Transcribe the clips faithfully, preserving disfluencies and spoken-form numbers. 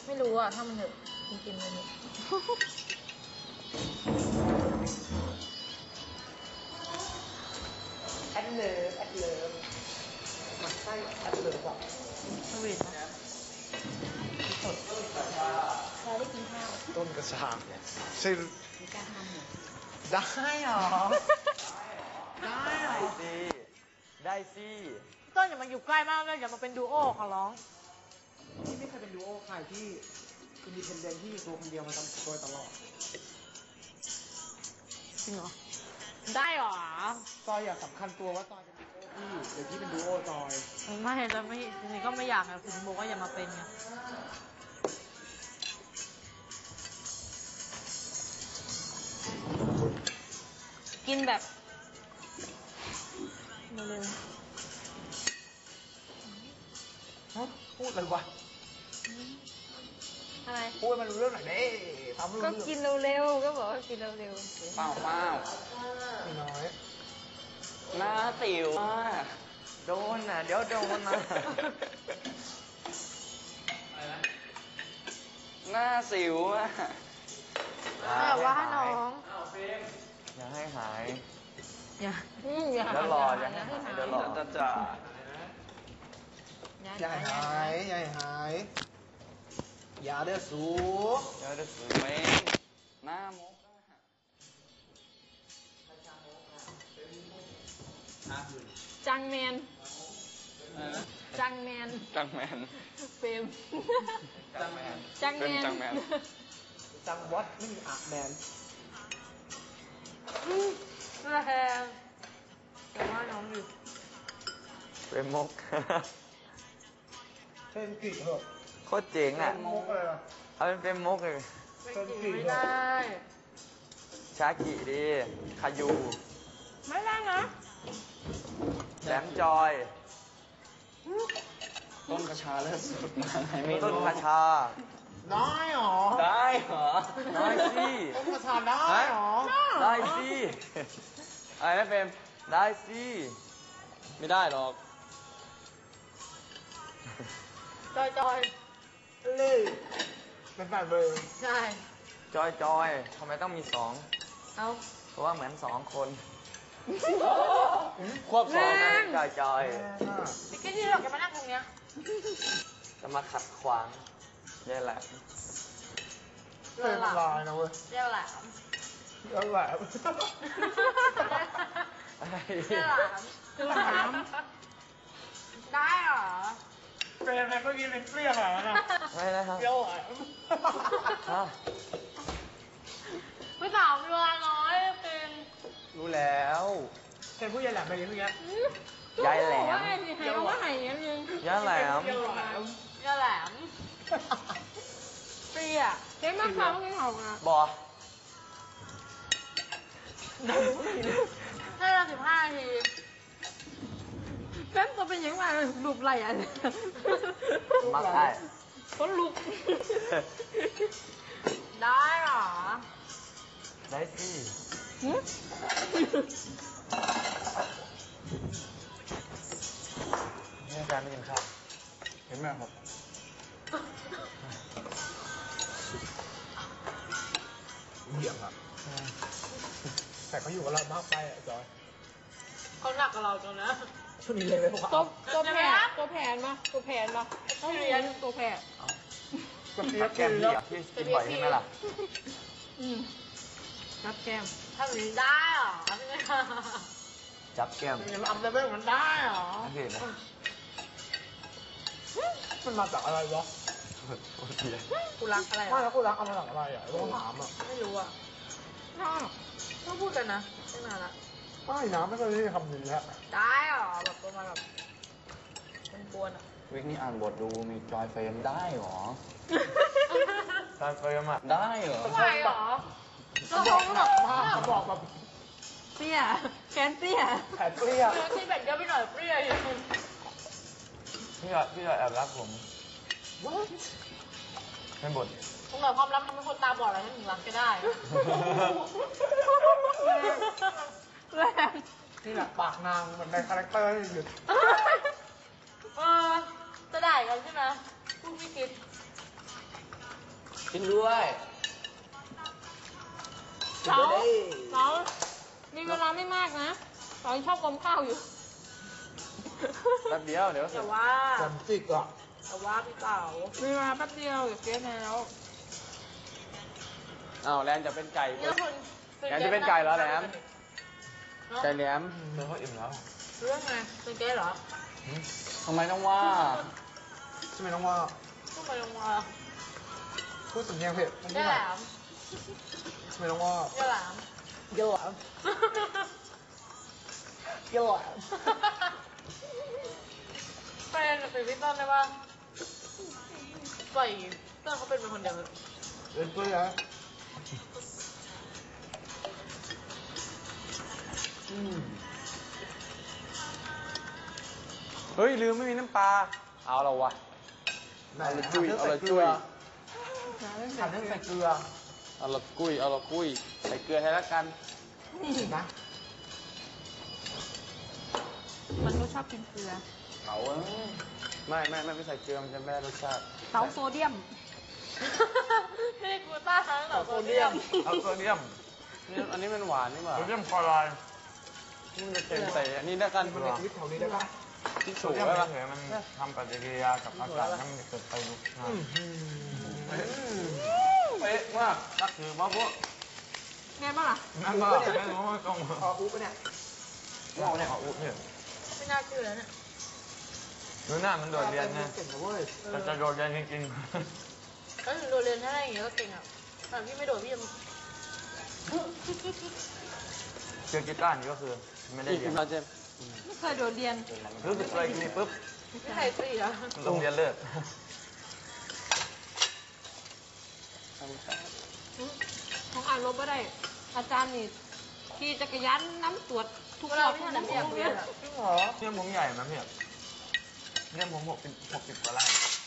ไม่รู้อ่ะถ้ามันเถอะกินกินเลยเนี่ยแอดเลิฟแอดเลิฟมันใช่แอดเลิฟอ่ะสวีทนะสดใครได้กินข้าวต้นกระชากใช่มีการทำเหรอได้หรอได้หรอสิได้สิต้นอย่ามาอยู่ใกล้มากเลยอย่ามาเป็นดูโอขอร้องพี่ไม่เคยเป็นดูโอใครที่อินดิเพนเดนต์ที่ตัวคนเดียวมาทำโดยตลอดจริงเหรอได้หรอจอยอยากสำคัญตัวว่าจอยเป็นดูโอพี่เดี๋ยวพี่เป็นดูโอจอยไม่แล้วไม่จริงๆก็ไม่อยากนะคุณบอกว่าอย่ามาเป็นไงกินแบบเร็วฮะพูดอะไรวะอะไรพูดมันรู้เรื่องหน่อยเด้ทำรู้ก็เรื่องกินเร็วๆก็บอกว่ากินเร็วเปล่าเปล่าไม่น้อยหน้าสิวโดนน่ะเดี๋ยวโดนนะหน้าสิวอ่ะแต่ว่าน้องอย่าให้หายอย่าอย่าแล้วรออย่าให้หายเดี๋ยวรอจะจ่าอย่าหายอย่าหายอย่าเดือดสูอย่าเดือดสูไหมหน้ามกจังแมนจังแมนจังแมนเฟมจังแมนจังแมนจังแมนจังวัดไม่มีอาแมนแรงแต่ว่าน้องอยู่เป็นมกเช่นกี่เหรอโคตรเจ๋งอ่ะมกเลยเอาเป็นเป็นมกเลยไม่ได้ชากิดีคายูไม่ได้นะแหลมจอยต้นกระชาเลิศสุดมาไม่ต้นกระชาได้หรอได้เหรอได้สิต้นกระชาได้หรอได้สิอะไรนะเป็นได้สิไม่ได้หรอกจอยจอยเลยเป็นแบบเบอร์ใช่จอยจอยทำไมต้องมีสองเอาเพราะว่าเหมือนสองคนควบสองนะจอยจอยพี่กิ๊กที่เราแกมานั่งตรงเนี้ยจะมาขัดขวางนี่แหละเป็นลายนะเว้ยเรียวแหลมเรียวแหลมอะไรเรียวแหลมเรียวแหลมได้เหรอเป็นอะไรเมื่อกี้เป็นเปรี้ยวเหรอนะไม่นะครับเปรี้ยวแหลมไม่ถามเวลาน้อยเป็นรู้แล้วเป็นผู้ใหญ่แหลมไปยังไงยายแหลมว่าไงสิให้ว่าไงนิดนึงยายแหลมยายแหลมเปรี้ยเจ๊มากค่ะเมื่อกี้เขาอ่ะบอให้เราสิบห้านาทีเต้นตัวเป็นยังไงลุกไหลอ่ะมักได้ก็ลุกได้หรอได้สินี่อาจารย์ไม่กินข้าวเห็นไหมครับเหยียบอ่ะแต่เขาอยู่กับเรามากไปอ่ะจอยเขาหนักกับเราจนนะช่วงนี้เลยไหมวะตัวตัวแผนตัวแผนมาตัวแผนมาต้องเรียนตัวแผนกับแก้มพี่อ่ะพี่กินบ่อยใช่ไหมล่ะอืมจับแก้มทำนี้ได้หรอจับแก้มมันทำได้ไหมมันได้หรอมันมาจากอะไรวะกูรักอะไรไม่แล้วกูรักเอามาจากอะไรอ่ะต้องถามอ่ะไม่รู้อ่ะต้องพูดกันนะตั้งนานละไม่นะไม่เคยได้คำนี้ฮะได้หรอแบบประมาณแบบเป็นกวนอ่ะวิกนี่อ่านบทดูมีจอยเฟรมได้หรอจอยเฟรมอ่ะได้หรอได้หรอเขาบอกแบบเขาบอกแบบเปรี้ยแขนเปรี้ยแขนเปรี้ยที่แบ่งเยอะไปหน่อยเปรี้ยอยู่พี่จอยพี่จอยแอบรักผมเป็นบทตรงไหนความรักทำให้คนตาบอดอะไรให้ถึงรักก็ได้แรงนี่แหละปากนางมันในคาแรคเตอร์หยุดเออจะได้กันใช่ไหมพูดไม่คิดกินด้วยเราเรามีเวลาไม่มากนะเราชอบกลมข้าวอยู่แป๊บเดียวเดี๋ยวเสร็แต่จว่าจำจิกอ่ะแต่ว่าพี่เต๋ามีเวลาแป๊บเดียวเดี๋ยวเก๊แล้วอ้าวแรมจะเป็นไก่เนี่ยคนแรมจะเป็นไก่เหรอแรมไก่แหลมเดี๋ยวเขาอิ่มแล้วเรื่องไงเป็นเก๊เหรอทำไมต้องว่าใช่ไหมน้องว่าพูดไปลงมาพูดสำเนียงเผ็ดเจ๊แหลมใช่ไหมน้องว่าเจ๊แหลมเยอะอ่ะเยอะอ่ะเป็นเป็นพี่ต้นได้ป่ะปล่อยต้นเขาเป็นเป็นคนเดียวเป็นเพื่อนนะอืมเฮ้ยลืมไม่มีน้ำปลาเอาเราวะไหนเอาละจุ้ยทำเอาเรื่ละงใส่จุ้ยทำเรื่องใส่เกลือเอาละกุ้ยเอาละกุ้ยใส่เกลือให้แล้วกันนะมันก็ชอบกินเกลือเอาเว้ยไม่ไม่ไม่ไม่ใส่เกลือมันจะไม่ได้รสชาติเตาโซเดียมไม่ได้กูต้าทั้งเตาโซเดียมเอาโซเดียมนี่อันนี้มันหวานนี่หว่าโซเดียมคลอไรด์นี่มันจะเค็มใส่อันนี้แล้วกันมันในชีวิตแถวนี้ได้ปะที่โซสูงเดียมไว้ปะเฉยๆมันทำปฏิกิริยากับอากาศให้มันเกิดไฟลุกนะเป๊ะมากนักถือมาพวกแม่บ้างล่ะนั่นก็ไม่รู้ว่าตรงพออุ๊บปะเนี่ยเราเนี่ยเอาอุ๊บเนี่ยไม่น่าเชื่อแล้วเนี่ยดูหน้ามันโดดเรียนนะเก่งนะเว้ยแต่จะโดดเรียนจริงแล้วถึงโดดเรียนถ้าได้อย่างเงี้ยก็เก่งอ่ะแต่พี่ไม่โดดพี่ยังๆเจอกีตาร์นี่ก็คือไม่ได้อีกเรียนเราเจมไม่เคยโดดเรียนรู้สึกอะไรนี่ปุ๊บไม่เคยตีอ่ะโรงเรียนเลิกของอ่านลบก็ได้ อาจารย์นี่ขี่จักรยานน้ำตรวจทุกรอบทุกน้ำอยากเรียนจริงเหรอเนี่ยผมใหญ่ไหมเนี่ยเนี่ยผมหกสิบหกสิบกว่าไร่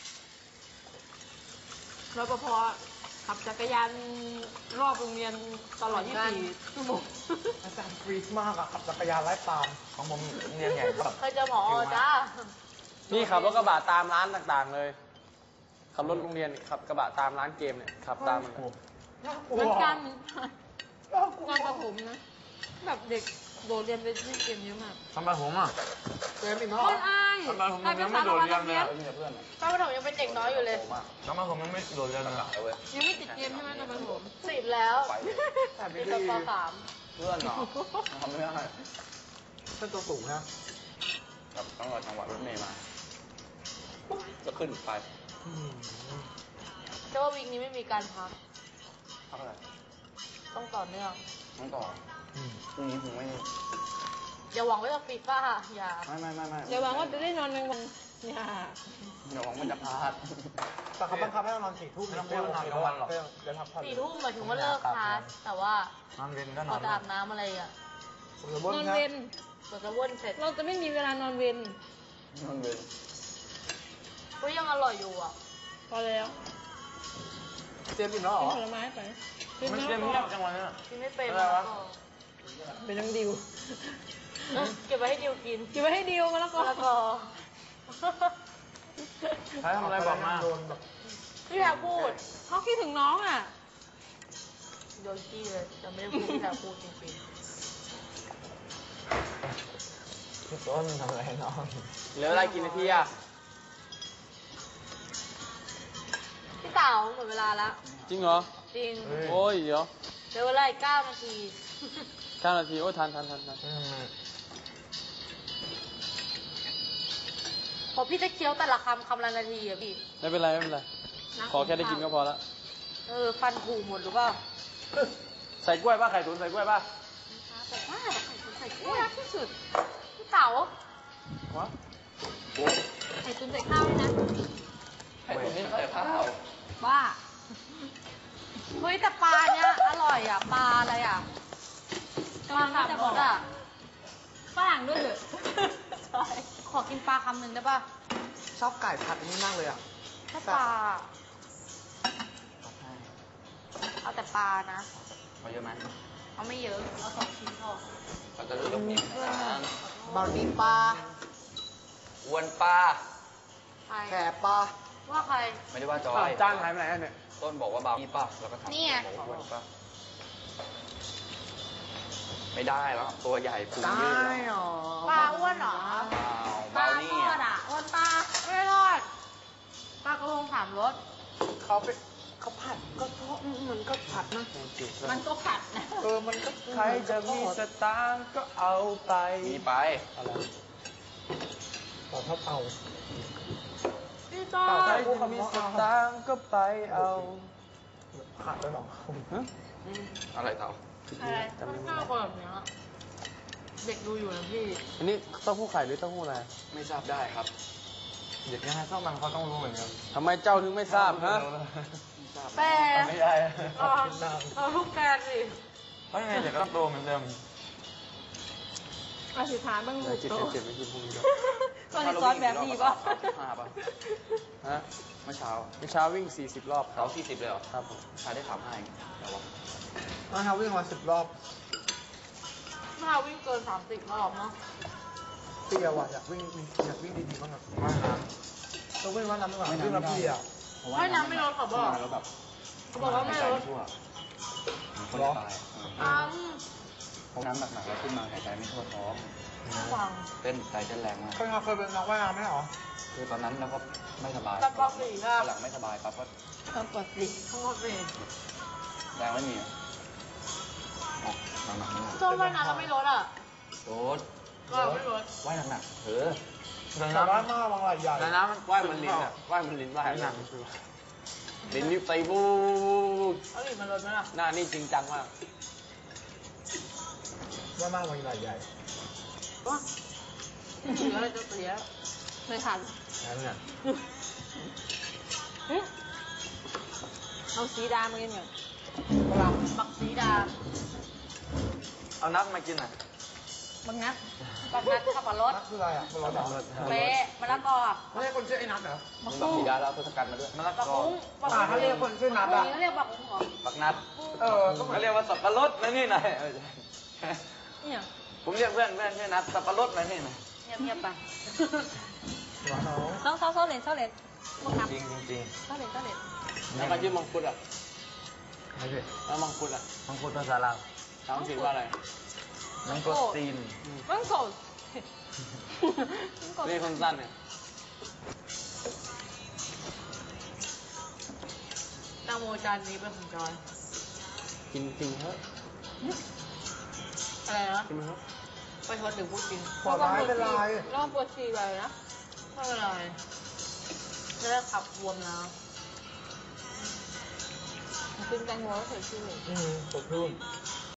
รปภขับจักรยานรอบโรงเรียนตลอดยี่สิบสี่ชั่วโมงอาจารย์ฟรีสมากอะขับจักรยานไล่ตามของผมโรงเรียนใหญ่แบบเคยเจอหมอจ้านี่ขับรถกระบะตามร้านต่างๆเลย ขับรถโรงเรียนขับกระบะตามร้านเกมเนี่ยขับตามมันเลยน่ากลัวเหมือนกันน่ากลัวงานประถมนะ แบบเด็กโดดเรียนไปเล่นเกมเยอะมากทำไมผมอ่ะเต็มอีกโคเนาะตรอายทำไมผมยังไม่โดดเรียนเลยอะมีแต่เพื่อนอะตอนประถมยังเป็นเด็กน้อยอยู่เลยทำไมผมยังไม่โดดเรียนเลยอะยังไม่ติดเกมใช่ไหมตอนประถมสิบแล้วแต่ไม่มีดีตอนปสามเพื่อนเหรอทำไม่ได้เป็นตัวสูงนะกับต้องรอจังหวะรถเมย์มาก็ขึ้นไปอืมแต่ว่าวีคนี้ไม่มีการพักพักอะไรต้องต่อเนื่องต้องต่ออืมพรุ่งนี้ผมไม่อย่าหวังว่าจะฟีฟ่าอย่าไม่ไม่ไม่ไม่อย่าหวังว่าจะได้นอนในวันอย่าเดี๋ยวหวังมันจะพลาดแต่เขาบังคับให้เรานอนสี่ทุ่มไม่ต้องพูดนอนกลางวันหรอกเดี๋ยวพักผ่อนสี่ทุ่มหมายถึงว่าเลิกคลาสแต่ว่านอนเรียนก็นพออน จะอาบน้ำอะไรอ่ะผมจะเบิ้นลอนนะเวนเราจะวนเสร็จ เราจะไม่มีเวลานอนเวนนอนเวรก็ยังอร่อยอยู่อ่ะ พอแล้วเจมส์อิ่มแล้วเหรอผลไม้ไปมันเตรียมเงียบจังวันนี้กินไม่เป็นอะไรวะเป็นน้ำดิวเก็บไว้ให้ดิวกินเก็บไว้ให้ดิวมาแล้วก็แล้วก็ใครทำอะไรบอกมาโดนแบบพี่แพรพูดเขาคิดถึงน้องอ่ะโดนขี้เลยจะไม่ได้พูดพี่แพรพูดจริงพี่ต้นทำอะไรน้องเหลืออะไรกินนาทีอ่ะๆพี่เต๋าหมดเวลาแล้วจริงเหรอจริงโอ้ยเดี๋ยวเหลือเวลาอีกเก้านาทีเก้านาทีโอ้ยทันทันทันทันพอพี่จะเคี้ยวแต่ละคำคำละนาทีอะพี่ไม่เป็นไรไม่เป็นไร ขอแค่ได้กินก็พอละเออฟันผุหมดหรือเปล่าใส่กล้วยป่ะไข่ตุ๋นใส่กล้วยป่ะแต่ว่าใส่กล้วยรักที่สุดพี่เต๋าวะไข่ตุ๋นใส่ข้าวด้วยนะไข่ตุ๋นนี่ใส่ข้าวบ้าเฮ้ยแต่ปลาเนี้ยอร่อยอ่ะปลาอะไรอ่ะปลาไม่แต่บอกอ่ะฝรั่งด้วยเหรอขอกินปลาคำหนึ่งได้ป่ะชอบไก่ผัดอันนี้มากเลยอ่ะถ้าปลาเอาแต่ปลานะเอาเยอะไหมเอาไม่เยอะเอาสองชิ้นพอเราจะรู้ตรงนี้บาร์บีปลาอ้วนปลาไปแผ่ปลาปว่าใครไม่ได้ว่าจออ้าวย จานหายไปไหนอะเนี่ยต้นบอกว่าบาร์นี่ป่ะแล้วก็ถามนี่ไงบอกว่าอ้วนป่ะไม่ได้แล้วตัวใหญ่พุงได้ยืดแล้วหรอปลาอ้วนเหรอเปล่าปลาเบานี่ทอดอะอ่ะอ้วนปลาไม่ได้ทอดปลากระพงสามรสเขาเป็นเขาผัดก็ทอดมันก็ผัดนะมันก็ผัดนะเออมันก็ใครจะมีสตางค์ก็เอาไปมีไปอะไรต่อชอบเอาพี่ต้อใครยจะมีสตางค์ก็ไปเอาผัดไปหรอฮะอะไรเต่าอะไรมันข้าวแบบเนี้ยเด็กดูอยู่นะพี่อันนี้เต้าหู้ไข่หรือเต้าหู้อะไรไม่ทราบได้ครับเด็กยังไงชอบมันเขาต้องรู้เหมือนกันทำไมเจ้าถึงไม่ทราบฮะไม่ทราบแต่ไม่ได้เราเราทุกแกนสิเพราะยังไงเดี๋ยวก็ต้องโตเหมือนเดิมอธิษฐานบ้างเดี๋ลูยวกจิตโตเจ็บไม่กินพรุ่งนี้ด้วยตอนนี้ซ้อนแบบนี้ป่ะห้าป่ะฮะเมื่อเช้าเมื่อเช้าวิ่งสี่สิบรอบครัเช้าบสี่สิบเลยเหรอครับผมชาได้สามห้าเองแต่ว่ามาเขาวิ่งมาสิบรอบมาวิ่งเกินสามสิบรอบเนาะเปียว่ะอยากวิ่งอยากวิ่งดีๆบ้างอ่ะว่ายน้ำต้องวิ่งว่ายน้ำดีกว่าวิ่งแล้วพี่อ่ะว่ายน้ำไม่ลดขอบอกแล้วแบบเขาบอกว่าไม่ลดทั่วคนจะตายอ้าวพกน้ำหนักๆแล้วขึ้นมาหายใจไม่ทั่วท้องฟังเต้นใจเต้นแรงมากเคยเคยเป็นนักว่ายน้ำไหมหรอคือตอนนั้นเราก็ไม่สบายแต่ปกติอะหลังไม่สบายปั๊บก็ต้องปกติต้องปกติแรงไม่มีอะออกหนักๆไม่หนักโจ้ว่ายน้ำแล้วไม่ลดอ่ะโดดก็ไม่ลดว่ายหนักๆเออแต่ว่ายมากบางหลายใหญ่ในน้ำมันว่ายมันลิ้นอ่ะว่ายมันลิ้นว่ายหนักลิ้นนี่ไปบูดเอาอีกมันลดไหมล่ะหน้านี่จริงจังมากว่ายมากบางหลายใหญ่ว่าเสียอะไรจะเสียไม่ทันนั่นไงเอาสีดามากินก่อนฝรั่งบักสีดาเอานัดมากินหน่อยบักนัดบักนัดขับปะรถนักคืออะไรอ่ะรถเหรอเป๊ะมะละกอไม่ใช่คนชื่อไอ้นัทเหรอบักบักกุ้งสีดาแล้วเอาทศกัณฐ์มาด้วยมะละบักกอกุ้งบักอ่าเขาเรียกคนชื่อนัทกุ้อ่ะงเขาเรียกบักกุ้งเหรอบักนัดเออก็เขาเรียกว่าสับปะรดนะนี่หน่อยเออเนี่ยผมเรียกเพื่อนเพื่อนชื่อนัดสับปะรดนะนี่หน่อยเงียบเงียบๆไปหวานน้องต้องเศร้าเศร้าเลนเศร้าเลนบักนัดจริงจริงเศร้าเลนเศร้าเลนแล้วก็ชื่อมังคุดอ่ะไม่ใช่แล้วมังคุดอ่ะมังคุดภาษาลาวถามสิว่าอะไรมังกดตีนมังกรมังกรนี่คนสั้นเนี่ยแตงโมจานนี้เป็นของจอยกินจริงเถอะอะไรนะกินมันเถอะไปชดหรือพูดจริงขอร้ายเป็นไรลองปวดฉี่ไปนะไม่เป็นไรจะได้ขับบวมแล้วกินแตงโมแล้วสดชื่นอืมสดชื่น